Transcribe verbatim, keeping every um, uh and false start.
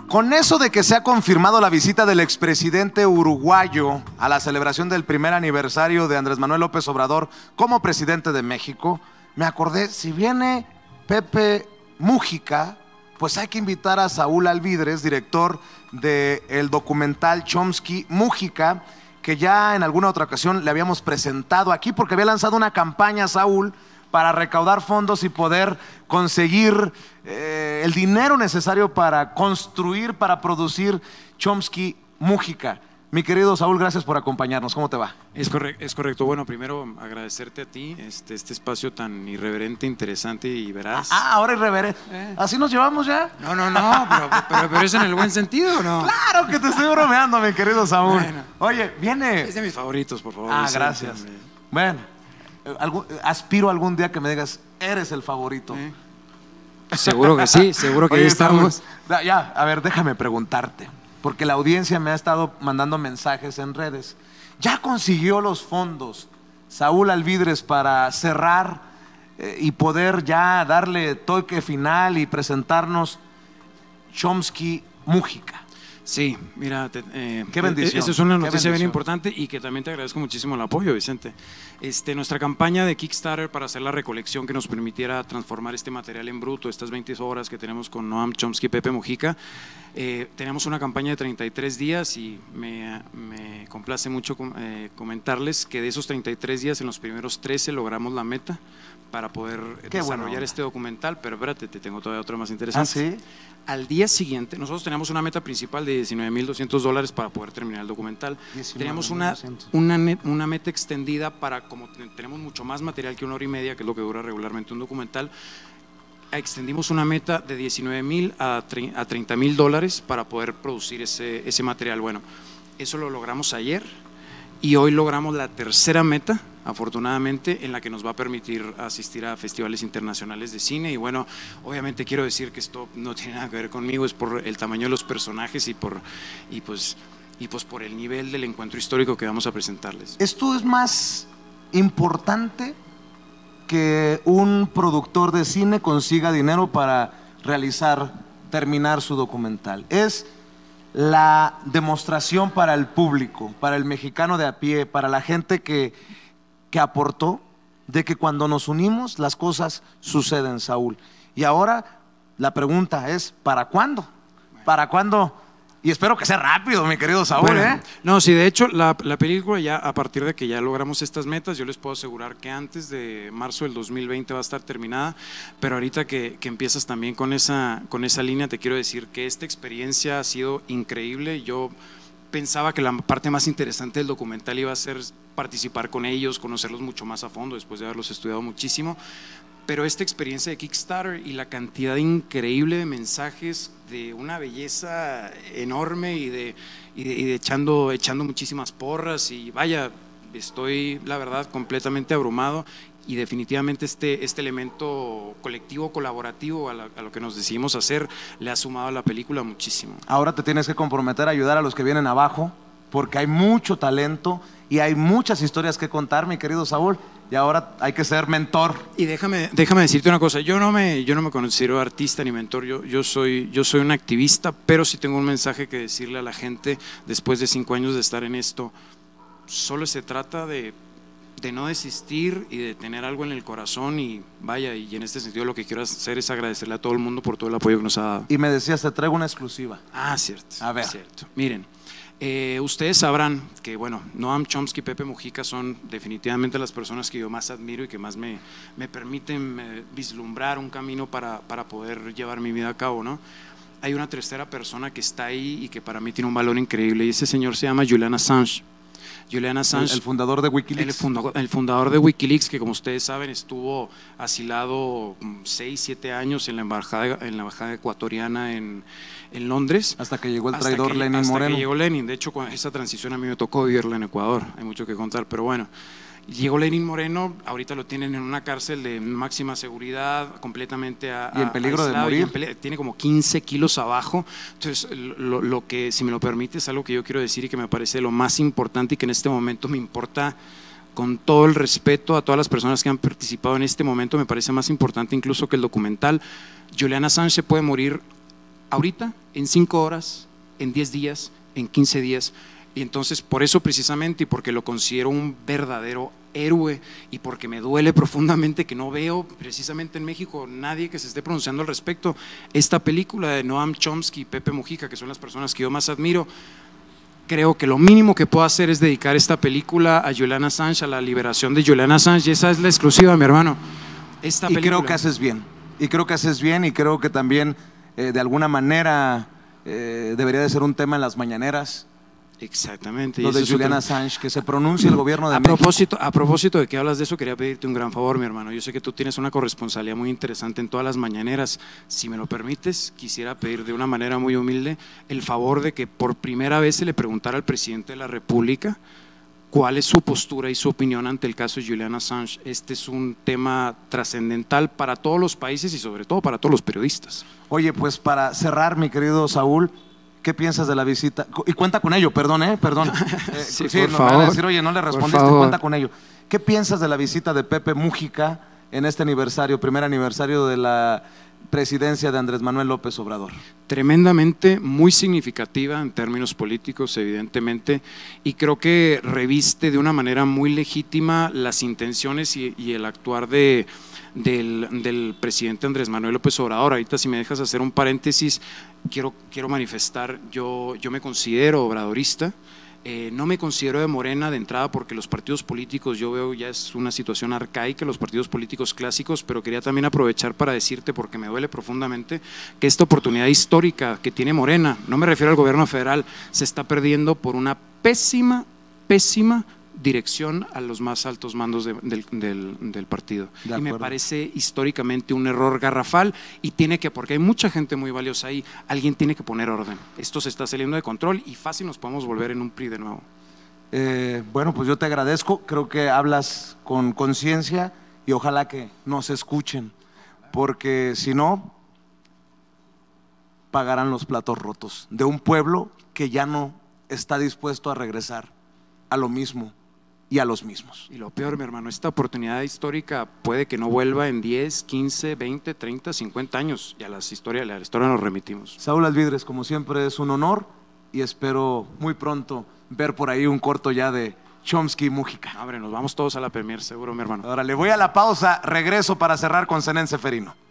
Con eso de que se ha confirmado la visita del expresidente uruguayo a la celebración del primer aniversario de Andrés Manuel López Obrador como presidente de México, me acordé, si viene Pepe Mújica, pues hay que invitar a Saúl Alvidres, director del documental Chomsky Mújica, que ya en alguna otra ocasión le habíamos presentado aquí porque había lanzado una campaña, Saúl, para recaudar fondos y poder conseguir eh, el dinero necesario para construir, para producir Chomsky Mújica. Mi querido Saúl, gracias por acompañarnos. ¿Cómo te va? Es, corre es correcto. Bueno, primero agradecerte a ti este, este espacio tan irreverente, interesante y veraz. Ah, ahora irreverente. Eh. ¿Así nos llevamos ya? No, no, no, pero, pero, pero es en el buen sentido, ¿no? Claro que te estoy bromeando, mi querido Saúl. Bueno, oye, viene… Es de mis favoritos, por favor. Ah, gracias. Bueno, algún, aspiro algún día que me digas, eres el favorito. ¿Eh? Seguro que sí, seguro que Oye, ahí estamos. Saúl, ya, a ver, déjame preguntarte, porque la audiencia me ha estado mandando mensajes en redes. ¿Ya consiguió los fondos Saúl Alvidres para cerrar eh, y poder ya darle toque final y presentarnos Chomsky Mújica? Sí, mira, te, eh, qué bendición. Esa es una noticia bien importante y que también te agradezco muchísimo el apoyo, Vicente. Este, nuestra campaña de Kickstarter para hacer la recolección que nos permitiera transformar este material en bruto, estas veinte horas que tenemos con Noam Chomsky y Pepe Mújica, eh, tenemos una campaña de treinta y tres días y me, me complace mucho eh, comentarles que de esos treinta y tres días, en los primeros trece logramos la meta para poder Qué desarrollar bueno. este documental, pero espérate, te tengo todavía otro más interesante. ¿Ah, sí? Al día siguiente, nosotros teníamos una meta principal de diecinueve mil doscientos dólares para poder terminar el documental. Teníamos una, una, una meta extendida para, como tenemos mucho más material que una hora y media, que es lo que dura regularmente un documental, extendimos una meta de diecinueve mil a treinta mil dólares para poder producir ese, ese material. Bueno, eso lo logramos ayer y hoy logramos la tercera meta, afortunadamente, en la que nos va a permitir asistir a festivales internacionales de cine. Y bueno, obviamente quiero decir que esto no tiene nada que ver conmigo, es por el tamaño de los personajes y por, y pues, y pues por el nivel del encuentro histórico que vamos a presentarles. ¿Esto es más importante que un productor de cine consiga dinero para realizar, terminar su documental? Es la demostración para el público, para el mexicano de a pie, para la gente que, que aportó, de que cuando nos unimos las cosas suceden, Saúl. Y ahora la pregunta es, ¿para cuándo? ¿Para cuándo? Y espero que sea rápido, mi querido Saúl, bueno, ¿eh? No, sí, de hecho, la, la película ya, a partir de que ya logramos estas metas, yo les puedo asegurar que antes de marzo del dos mil veinte va a estar terminada, pero ahorita que, que empiezas también con esa, con esa línea, te quiero decir que esta experiencia ha sido increíble. Yo pensaba que la parte más interesante del documental iba a ser participar con ellos, conocerlos mucho más a fondo, después de haberlos estudiado muchísimo. Pero esta experiencia de Kickstarter y la cantidad increíble de mensajes, de una belleza enorme y de, y de, y de echando, echando muchísimas porras, y vaya, estoy la verdad completamente abrumado, y definitivamente este, este elemento colectivo, colaborativo a, la, a lo que nos decidimos hacer le ha sumado a la película muchísimo. Ahora te tienes que comprometer a ayudar a los que vienen abajo, porque hay mucho talento y hay muchas historias que contar, mi querido Saúl. Y ahora hay que ser mentor. Y déjame, déjame decirte una cosa, yo no me, yo no me considero artista ni mentor, yo, yo, soy, yo soy un activista, pero sí tengo un mensaje que decirle a la gente después de cinco años de estar en esto. Solo se trata de, de no desistir y de tener algo en el corazón, y vaya, y en este sentido lo que quiero hacer es agradecerle a todo el mundo por todo el apoyo que nos ha dado. Y me decías, te traigo una exclusiva. Ah, cierto. A ver. Cierto. Miren. Eh, ustedes sabrán que, bueno, Noam Chomsky y Pepe Mújica son definitivamente las personas que yo más admiro y que más me, me permiten eh, vislumbrar un camino para, para poder llevar mi vida a cabo, ¿no? Hay una tercera persona que está ahí y que para mí tiene un valor increíble, y ese señor se llama Julian Assange. Julian Assange, el, el fundador de Wikileaks. El fundador, el fundador de Wikileaks, que como ustedes saben estuvo asilado seis, siete años en la embajada, en la embajada ecuatoriana en, en Londres. Hasta que llegó el traidor que, Lenin hasta Moreno. Hasta que llegó Lenin. De hecho, con esa transición a mí me tocó vivirla en Ecuador, hay mucho que contar, pero bueno. Llegó Lenin Moreno, ahorita lo tienen en una cárcel de máxima seguridad, completamente a, y en peligro aislado, de morir. Pele- tiene como quince kilos abajo. Entonces, lo, lo que, si me lo permite, es algo que yo quiero decir y que me parece lo más importante y que en este momento me importa, con todo el respeto a todas las personas que han participado en este momento, me parece más importante incluso que el documental. Julian Assange se puede morir ahorita, en cinco horas, en diez días, en quince días. Y entonces, por eso precisamente, y porque lo considero un verdadero héroe, y porque me duele profundamente que no veo precisamente en México nadie que se esté pronunciando al respecto, esta película de Noam Chomsky y Pepe Mujica, que son las personas que yo más admiro, creo que lo mínimo que puedo hacer es dedicar esta película a Julian Assange, a la liberación de Julian Assange, y esa es la exclusiva, mi hermano. Esta y película. creo que haces bien, y creo que haces bien, y creo que también eh, de alguna manera eh, debería de ser un tema en las mañaneras. Exactamente. Lo de Julian Assange, que se pronuncie el gobierno de a México. Propósito, a propósito de que hablas de eso, quería pedirte un gran favor, mi hermano. Yo sé que tú tienes una corresponsalía muy interesante en todas las mañaneras. Si me lo permites, quisiera pedir de una manera muy humilde el favor de que por primera vez se le preguntara al presidente de la República cuál es su postura y su opinión ante el caso de Julian Assange. Este es un tema trascendental para todos los países y sobre todo para todos los periodistas. Oye, pues para cerrar, mi querido Saúl, ¿qué piensas de la visita? Y cuenta con ello, perdón, ¿eh? Perdón. Eh, sí, sí, por nos favor. van a decir, oye, no le respondiste, cuenta con ello. ¿Qué piensas de la visita de Pepe Mujica en este aniversario, primer aniversario de la presidencia de Andrés Manuel López Obrador? Tremendamente, muy significativa en términos políticos, evidentemente, y creo que reviste de una manera muy legítima las intenciones y, y el actuar de Del, del presidente Andrés Manuel López Obrador. Ahorita, si me dejas hacer un paréntesis, quiero, quiero manifestar, yo, yo me considero obradorista, eh, no me considero de Morena de entrada porque los partidos políticos, yo veo ya es una situación arcaica, los partidos políticos clásicos, pero quería también aprovechar para decirte, porque me duele profundamente, que esta oportunidad histórica que tiene Morena, no me refiero al gobierno federal, se está perdiendo por una pésima, pésima dirección a los más altos mandos de, del, del, del partido. De y me parece históricamente un error garrafal y tiene que, porque hay mucha gente muy valiosa ahí, alguien tiene que poner orden. Esto se está saliendo de control y fácil nos podemos volver en un P R I de nuevo. Eh, bueno, pues yo te agradezco, creo que hablas con conciencia y ojalá que nos escuchen, porque si no, pagarán los platos rotos de un pueblo que ya no está dispuesto a regresar a lo mismo y a los mismos. Y lo peor, mi hermano, esta oportunidad histórica puede que no vuelva en diez, quince, veinte, treinta, cincuenta años, y a las historias, a la historia nos remitimos. Saúl Alvidres, como siempre es un honor y espero muy pronto ver por ahí un corto ya de Chomsky y Mujica. Hombre, nos vamos todos a la premier, seguro, mi hermano. Ahora le voy a la pausa, regreso para cerrar con Zenén Ceferino.